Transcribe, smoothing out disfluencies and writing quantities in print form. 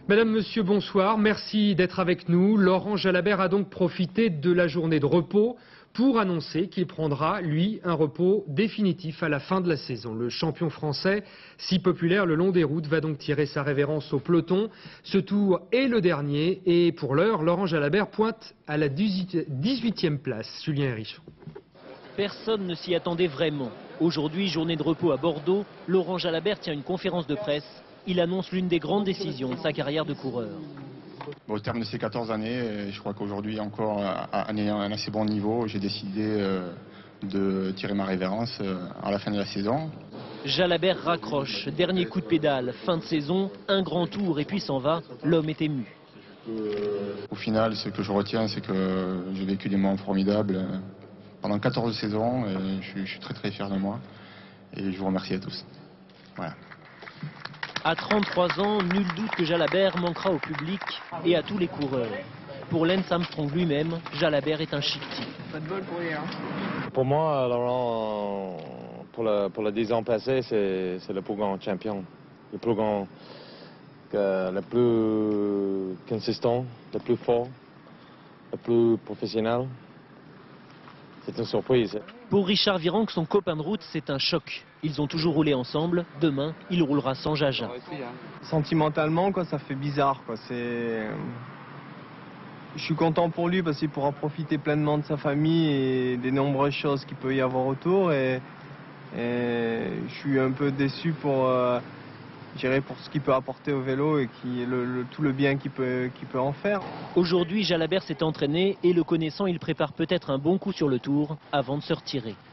Madame, Monsieur, bonsoir. Merci d'être avec nous. Laurent Jalabert a donc profité de la journée de repos pour annoncer qu'il prendra, lui, un repos définitif à la fin de la saison. Le champion français, si populaire le long des routes, va donc tirer sa révérence au peloton. Ce tour est le dernier et pour l'heure, Laurent Jalabert pointe à la 18e place. Julien Hérisson. Personne ne s'y attendait vraiment. Aujourd'hui, journée de repos à Bordeaux, Laurent Jalabert tient une conférence de presse. Il annonce l'une des grandes décisions de sa carrière de coureur. Au terme de ces 14 années, je crois qu'aujourd'hui encore, en ayant un assez bon niveau, j'ai décidé de tirer ma révérence à la fin de la saison. Jalabert raccroche, dernier coup de pédale, fin de saison, un grand tour et puis s'en va, l'homme est ému. Au final, ce que je retiens, c'est que j'ai vécu des moments formidables pendant 14 saisons et je suis très très fier de moi et je vous remercie à tous. Voilà. À 33 ans, nul doute que Jalabert manquera au public et à tous les coureurs. Pour Lance Armstrong lui-même, Jalabert est un chic type. Pas de bol pour rien. Pour moi, Laurent, pour les 10 ans passés, c'est le plus grand champion. Le plus grand, le plus consistant, le plus fort, le plus professionnel. C'est une surprise. Pour Richard Virenque, son copain de route, c'est un choc. Ils ont toujours roulé ensemble. Demain, il roulera sans Jaja. Sentimentalement, ça fait bizarre. Je suis content pour lui parce qu'il pourra profiter pleinement de sa famille et des nombreuses choses qu'il peut y avoir autour. Et je suis un peu déçu pour ce qu'il peut apporter au vélo et tout le bien qu'il peut en faire. Aujourd'hui, Jalabert s'est entraîné et le connaissant, il prépare peut-être un bon coup sur le tour avant de se retirer.